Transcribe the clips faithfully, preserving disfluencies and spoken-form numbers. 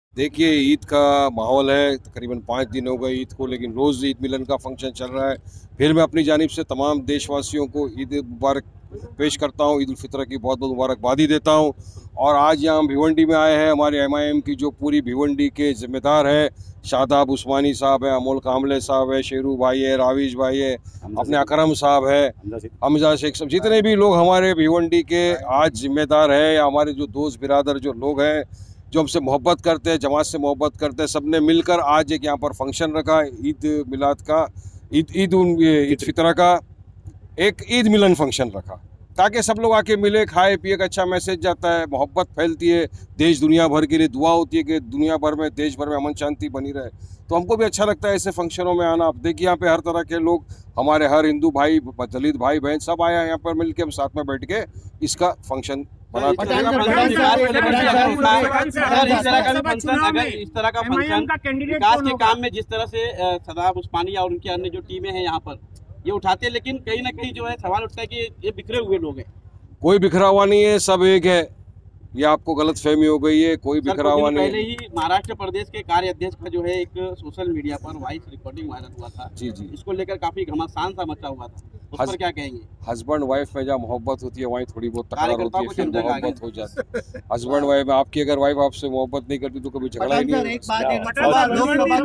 देखिए, ईद का माहौल है, तकरीबन पाँच दिन हो गए ईद को, लेकिन रोज़ ईद मिलन का फंक्शन चल रहा है। फिर मैं अपनी जानिब से तमाम देशवासियों को ईद मुबारक पेश करता हूँ, ईद उल फितर की बहुत बहुत मुबारकबादी देता हूँ। और आज यहाँ हम भिवंडी में आए हैं, हमारे एम आई एम की जो पूरी भिवंडी के ज़िम्मेदार हैं, शादाब उस्मानी साहब हैं, अमोल कामले साहब हैं, शेरू भाई है, राविश भाई है, अपने अकरम साहब है, हमजा शेख साहब, जितने भी लोग हमारे भिवंडी के आज ज़िम्मेदार हैं, या हमारे जो दोस्त बिरादर जो लोग हैं जो हमसे मोहब्बत करते हैं, जमात से मोहब्बत करते हैं, सब ने मिलकर आज एक यहाँ पर फंक्शन रखा ईद मिलाद का, ईद ईद ईद फितर का एक ईद मिलन फंक्शन रखा, ताकि सब लोग आके मिले, खाए पिए का अच्छा मैसेज जाता है, मोहब्बत फैलती है, देश दुनिया भर के लिए दुआ होती है कि दुनिया भर में देश भर में अमन शांति बनी रहे। तो हमको भी अच्छा लगता है ऐसे फंक्शनों में आना। आप देखिए यहाँ पे हर तरह के लोग, हमारे हर हिंदू भाई दलित भाई बहन सब आया यहाँ पर मिल के, हम साथ में बैठ के इसका फंक्शन इस तरह का फंक्शन विकास के काम में जिस तरह से शादाब उस्मानी और उनकी अन्य जो टीमें हैं यहाँ पर ये उठाते हैं, लेकिन कहीं ना कहीं जो है सवाल उठता है कि ये बिखरे हुए लोग हैं। कोई बिखरा हुआ नहीं है, सब एक है। ये आपको गलत फहमी हो गई है, कोई बिखरा हुआ नहीं। पहले ही महाराष्ट्र प्रदेश के कार्य अध्यक्ष का जो है एक सोशल मीडिया पर वॉइस रिकॉर्डिंग वायरल हुआ था। जी जी, इसको लेकर काफी घमासान सा मचा हुआ था, उस पर क्या कहेंगे? हस्बैंड वाइफ में जहाँ मोहब्बत होती है वहीं थोड़ी बहुत तकरार होती है, फिर मोहब्बत हो जाती है। हस्बैंड वाइफ में आपकी अगर वाइफ आपसे मोहब्बत नहीं करती तो कभी झगड़ा ही नहीं होता। लोकसभा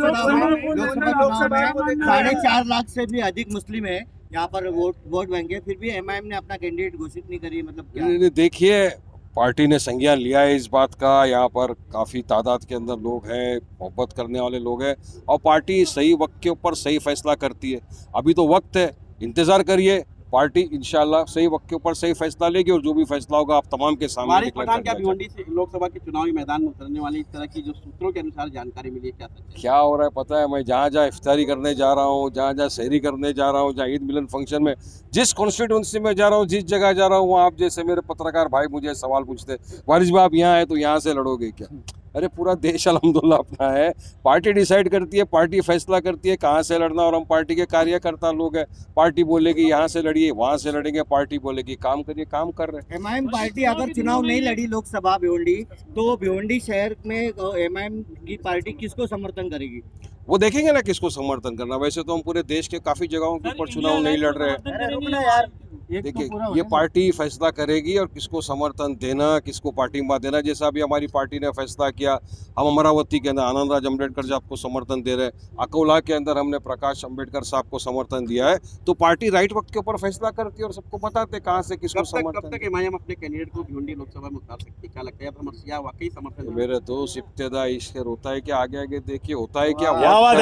चुनाव में साढ़े चार लाख से भी अधिक मुस्लिम है यहाँ पर वोट वोट बैंक, फिर भी एम आई एम ने अपना कैंडिडेट घोषित नहीं करी, मतलब देखिए पार्टी ने संज्ञान लिया है इस बात का, यहाँ पर काफ़ी तादाद के अंदर लोग हैं, मोहब्बत करने वाले लोग हैं, और पार्टी सही वक्त के ऊपर सही फैसला करती है। अभी तो वक्त है, इंतज़ार करिए, पार्टी इंशाल्लाह सही वक्त के ऊपर सही फैसला लेगी, और जो भी फैसला होगा आप तमाम के सामने। क्या भिवंडी से लोकसभा के चुनावी मैदान में उतरने वाली इस तरह की जो सूत्रों के अनुसार जानकारी मिली है, क्या सच है? क्या हो रहा है पता है? मैं जहाँ जहाँ इफ्तारी करने जा रहा हूँ, जहाँ जहाँ सहरी करने जा रहा हूँ, जहाँ ईद मिलन फंक्शन में, जिस कॉन्स्टिट्यूंसी में जा रहा हूँ, जिस जगह जा रहा हूँ, आप जैसे मेरे पत्रकार भाई मुझे सवाल पूछते, वारिस भाई आप यहाँ हैं तो यहाँ से लड़ोगे क्या? अरे पूरा देश अल्हम्दुलिल्लाह अपना है, पार्टी डिसाइड करती है, पार्टी फैसला करती है कहाँ से लड़ना, और हम पार्टी के कार्यकर्ता लोग हैं। पार्टी बोलेगी यहाँ से लड़िए, वहाँ से लड़ेंगे, पार्टी बोलेगी काम करिए, काम कर रहे हैं। एम आई एम पार्टी अगर चुनाव नहीं लड़ी लोकसभा भिवंडी, तो भिवंडी शहर में एम आई एम की पार्टी किसको समर्थन करेगी? वो देखेंगे ना किसको समर्थन करना। वैसे तो हम पूरे देश के काफ़ी जगहों के ऊपर चुनाव नहीं लड़ रहे हैं। देखिए ये पार्टी फैसला करेगी और किसको समर्थन देना, किसको पार्टी में देना। जैसा अभी हमारी पार्टी ने फैसला किया, हम अमरावती के अंदर आनंद राज अम्बेडकर साहब को समर्थन दे रहे हैं, अकोला के अंदर हमने प्रकाश अम्बेडकर साहब को समर्थन दिया है। तो पार्टी राइट वक्त के ऊपर फैसला करती है और सबको बताते कहाँ से किसको समर्थन। कब तक एमआईएम अपने कैंडिडेट को भिवंडी लोकसभा में उतार सकती है, क्या लगता है? समस्या वाकई समर्थन मेरे दोस्त इब्तिदा इसके होता है क्या, आगे आगे देखिए होता है क्या,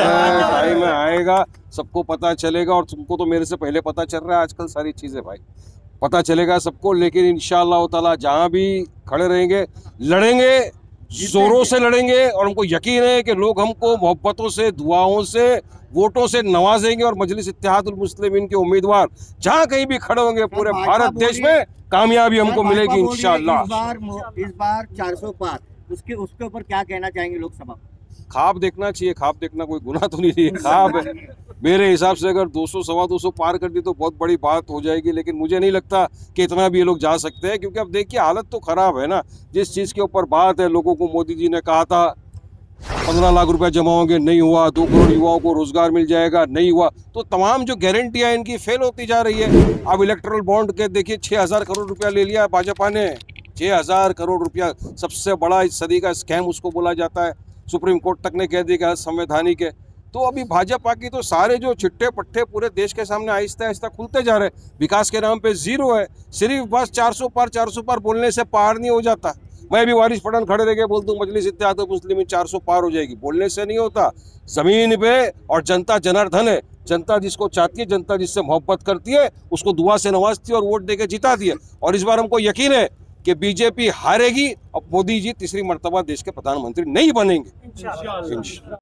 टाइम आएगा सबको पता चलेगा। और तुमको तो मेरे से पहले पता चल रहा है आजकल सारी चीज़ें भाई, पता चलेगा सबको। लेकिन इंशाअल्लाह ताला जहाँ भी खड़े रहेंगे लड़ेंगे, जोरों से लड़ेंगे, और हमको यकीन है कि लोग हमको मोहब्बतों से, दुआओं से, वोटों से नवाजेंगे, और मजलिस इत्तेहादुल मुस्लिमीन के उम्मीदवार जहाँ कहीं भी खड़े होंगे पूरे भारत देश में कामयाबी हमको मिलेगी इंशाअल्लाह। इस बार इस बार चार सौ पार, उसके उसके ऊपर क्या कहना चाहेंगे लोकसभा? ख्वाब देखना चाहिए, ख्वाब देखना कोई गुनाह तो नहीं है, ख्वाब है। मेरे हिसाब से अगर दो सौ सवा दो सौ पार कर दी तो बहुत बड़ी बात हो जाएगी, लेकिन मुझे नहीं लगता कि इतना भी ये लोग जा सकते हैं, क्योंकि अब देखिए हालत तो ख़राब है ना। जिस चीज़ के ऊपर बात है, लोगों को मोदी जी ने कहा था पंद्रह लाख रुपए जमा होंगे, नहीं हुआ। दो करोड़ युवाओं को रोजगार मिल जाएगा, नहीं हुआ। तो तमाम जो गारंटियाँ इनकी फेल होती जा रही है। अब इलेक्ट्रल बॉन्ड के देखिए छः हज़ार करोड़ रुपया ले लिया भाजपा ने, छः हज़ार करोड़ रुपया, सबसे बड़ा इस सदी का स्कैम उसको बोला जाता है। सुप्रीम कोर्ट तक ने कह दिया संवैधानिक है। तो अभी भाजपा की तो सारे जो चिट्टे पट्टे पूरे देश के सामने आहिस्ता आहिस्ता खुलते जा रहे हैं। विकास के नाम पे जीरो है, सिर्फ बस चार सौ पार चार सौ पार बोलने से पार नहीं हो जाता। मैं भी वारिस पठान खड़े रह के बोलता हूँ मजलिस इत्तेहादुल मुस्लिमीन चार सौ पार हो जाएगी, बोलने से नहीं होता, जमीन पे। और जनता जनार्दन है, जनता जिसको चाहती है, जनता जिससे मोहब्बत करती है, उसको दुआ से नवाजती है और वोट देके जिताती है। और इस बार हमको यकीन है कि बीजेपी हारेगी और मोदी जी तीसरी मर्तबा देश के प्रधानमंत्री नहीं बनेंगे।